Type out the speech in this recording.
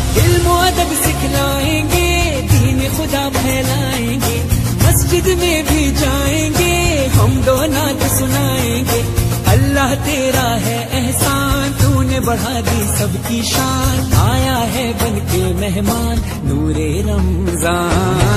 इल्म अदब सिखलाएंगे, दीन खुदा फैलाएंगे, मस्जिद में भी जाएंगे, हम दो नात सुनाएंगे। अल्लाह तेरा है एहसान, तूने बढ़ा दी सबकी शान, आया है बन के मेहमान नूरे रमजान।